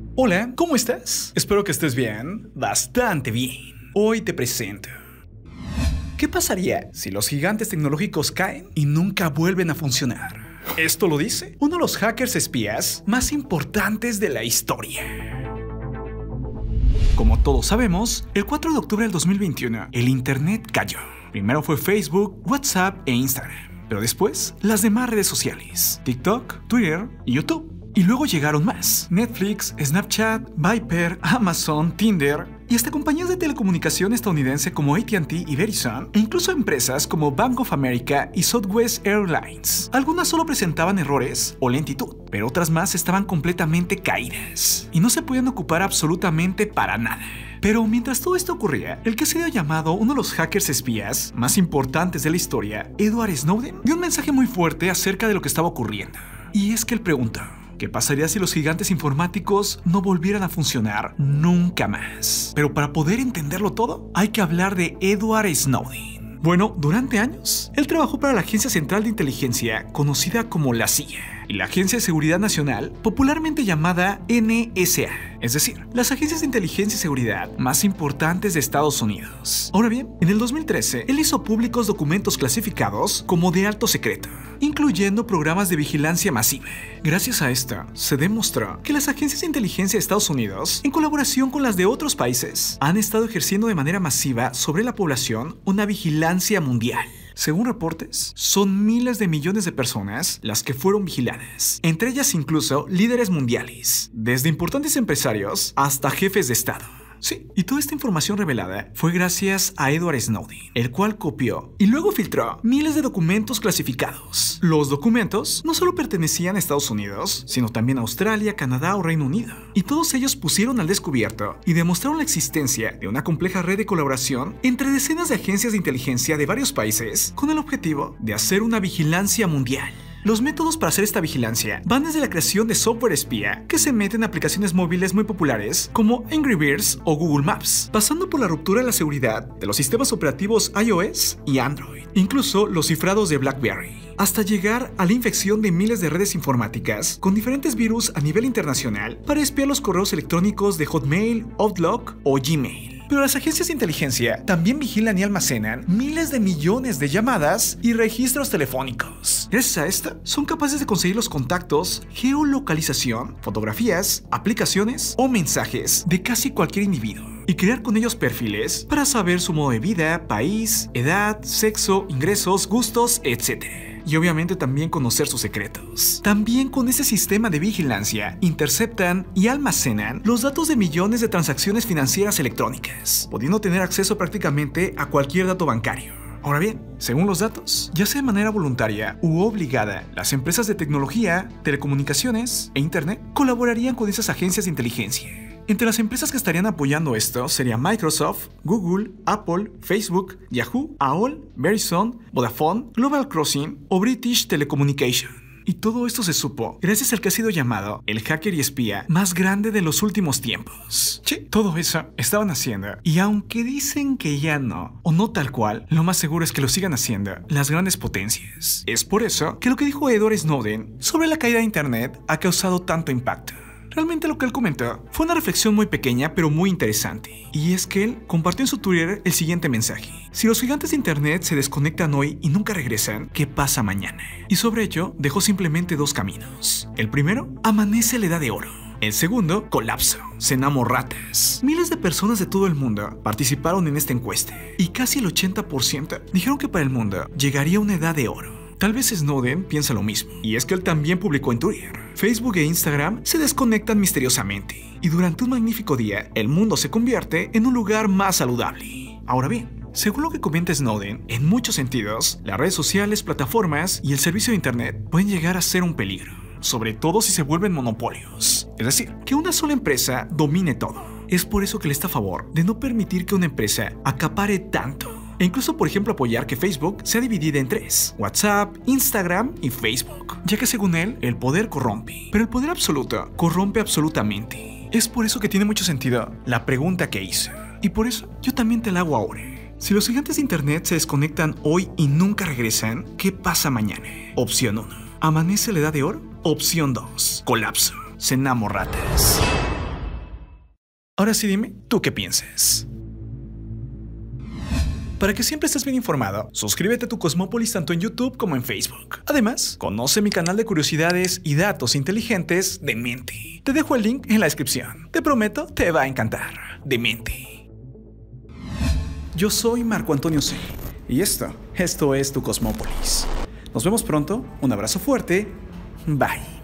Hola, ¿cómo estás? Espero que estés bien, bastante bien. Hoy te presento. ¿Qué pasaría si los gigantes tecnológicos caen y nunca vuelven a funcionar? Esto lo dice uno de los hackers espías más importantes de la historia. Como todos sabemos, el 4 de octubre del 2021, el Internet cayó. Primero fue Facebook, WhatsApp e Instagram, pero después las demás redes sociales, TikTok, Twitter y YouTube. Y luego llegaron más: Netflix, Snapchat, Viper, Amazon, Tinder y hasta compañías de telecomunicación estadounidense como AT&T y Verizon, e incluso empresas como Bank of America y Southwest Airlines. Algunas solo presentaban errores o lentitud, pero otras más estaban completamente caídas y no se podían ocupar absolutamente para nada. Pero mientras todo esto ocurría, el que se dio llamado uno de los hackers espías más importantes de la historia, Edward Snowden, dio un mensaje muy fuerte acerca de lo que estaba ocurriendo. Y es que él preguntó: ¿qué pasaría si los gigantes informáticos no volvieran a funcionar nunca más? Pero para poder entenderlo todo, hay que hablar de Edward Snowden. Bueno, durante años, él trabajó para la Agencia Central de Inteligencia, conocida como la CIA, y la Agencia de Seguridad Nacional, popularmente llamada NSA, es decir, las agencias de inteligencia y seguridad más importantes de Estados Unidos. Ahora bien, en el 2013, él hizo públicos documentos clasificados como de alto secreto, incluyendo programas de vigilancia masiva. Gracias a esto, se demostró que las agencias de inteligencia de Estados Unidos, en colaboración con las de otros países, han estado ejerciendo de manera masiva sobre la población una vigilancia mundial. Según reportes, son miles de millones de personas las que fueron vigiladas, entre ellas incluso líderes mundiales, desde importantes empresarios hasta jefes de Estado. Sí, y toda esta información revelada fue gracias a Edward Snowden, el cual copió y luego filtró miles de documentos clasificados. Los documentos no solo pertenecían a Estados Unidos, sino también a Australia, Canadá o Reino Unido. Y todos ellos pusieron al descubierto y demostraron la existencia de una compleja red de colaboración entre decenas de agencias de inteligencia de varios países con el objetivo de hacer una vigilancia mundial. Los métodos para hacer esta vigilancia van desde la creación de software espía que se mete en aplicaciones móviles muy populares como Angry Birds o Google Maps, pasando por la ruptura de la seguridad de los sistemas operativos iOS y Android, incluso los cifrados de BlackBerry, hasta llegar a la infección de miles de redes informáticas con diferentes virus a nivel internacional para espiar los correos electrónicos de Hotmail, Outlook o Gmail. Pero las agencias de inteligencia también vigilan y almacenan miles de millones de llamadas y registros telefónicos. Gracias a esto, son capaces de conseguir los contactos, geolocalización, fotografías, aplicaciones o mensajes de casi cualquier individuo y crear con ellos perfiles para saber su modo de vida, país, edad, sexo, ingresos, gustos, etc. Y obviamente también conocer sus secretos. También con ese sistema de vigilancia interceptan y almacenan los datos de millones de transacciones financieras electrónicas, pudiendo tener acceso prácticamente a cualquier dato bancario. Ahora bien, según los datos, ya sea de manera voluntaria u obligada, las empresas de tecnología, telecomunicaciones e internet colaborarían con esas agencias de inteligencia. Entre las empresas que estarían apoyando esto serían Microsoft, Google, Apple, Facebook, Yahoo, AOL, Verizon, Vodafone, Global Crossing o British Telecommunication. Y todo esto se supo gracias al que ha sido llamado el hacker y espía más grande de los últimos tiempos. Sí, todo eso estaban haciendo, y aunque dicen que ya no, o no tal cual, lo más seguro es que lo sigan haciendo las grandes potencias. Es por eso que lo que dijo Edward Snowden sobre la caída de Internet ha causado tanto impacto. Realmente lo que él comentó fue una reflexión muy pequeña pero muy interesante, y es que él compartió en su Twitter el siguiente mensaje: si los gigantes de internet se desconectan hoy y nunca regresan, ¿qué pasa mañana? Y sobre ello dejó simplemente dos caminos. El primero, amanece la edad de oro. El segundo, colapso, cenamos ratas. Miles de personas de todo el mundo participaron en esta encuesta y casi el 80% dijeron que para el mundo llegaría una edad de oro. Tal vez Snowden piensa lo mismo, y es que él también publicó en Twitter: Facebook e Instagram se desconectan misteriosamente, y durante un magnífico día, el mundo se convierte en un lugar más saludable. Ahora bien, según lo que comenta Snowden, en muchos sentidos, las redes sociales, plataformas y el servicio de internet pueden llegar a ser un peligro, sobre todo si se vuelven monopolios, es decir, que una sola empresa domine todo. Es por eso que él está a favor de no permitir que una empresa acapare tanto. E incluso, por ejemplo, apoyar que Facebook sea dividida en tres: WhatsApp, Instagram y Facebook, ya que según él, el poder corrompe, pero el poder absoluto corrompe absolutamente. Es por eso que tiene mucho sentido la pregunta que hizo, y por eso yo también te la hago ahora. Si los gigantes de internet se desconectan hoy y nunca regresan, ¿qué pasa mañana? Opción 1, ¿amanece la edad de oro? Opción 2, colapso, cenamos ratas. Ahora sí dime, ¿tú qué piensas? Para que siempre estés bien informado, suscríbete a tu Cosmópolis tanto en YouTube como en Facebook. Además, conoce mi canal de curiosidades y datos inteligentes de Mente. Te dejo el link en la descripción. Te prometo, te va a encantar. Demente. Yo soy Marco Antonio C. Y esto es tu Cosmópolis. Nos vemos pronto, un abrazo fuerte, bye.